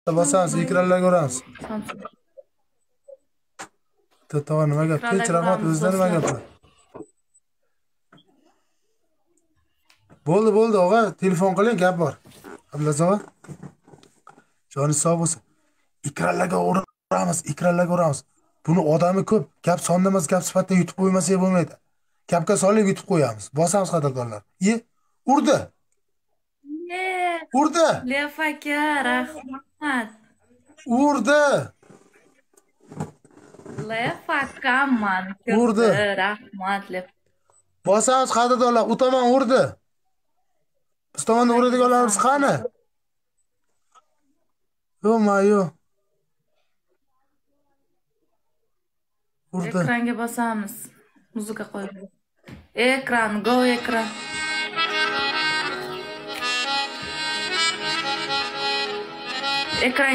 Bosamiz, ekranlarga uramiz. Tog'a nima gap? Tinch rahmat, o'zida nima gaplar? Bo'ldi, og'a, telefon qiling, gap bor. Ablazo og'a. Joningiz sog' bo'lsin. Ekranlarga uramiz. Buni odami ko'p. Gap sonda emas, gap sifatida yutib qo'ymasak bo'lmaydi. Gapga solib yutib qo'yamiz. Bosamiz qadrdonlar. Urdi. Urdi. Lef aka, rahmat. Urdi. Lef aka, Urdi. Rahmat, Lef. Bosamiz qadrdonlar. U tomon urdi. Biz tomonda uradiganlarimiz qani? Yo'q. Urdi. Ekranga bosamiz. Muzika qo'yib. Ekran, go ekran. Ekran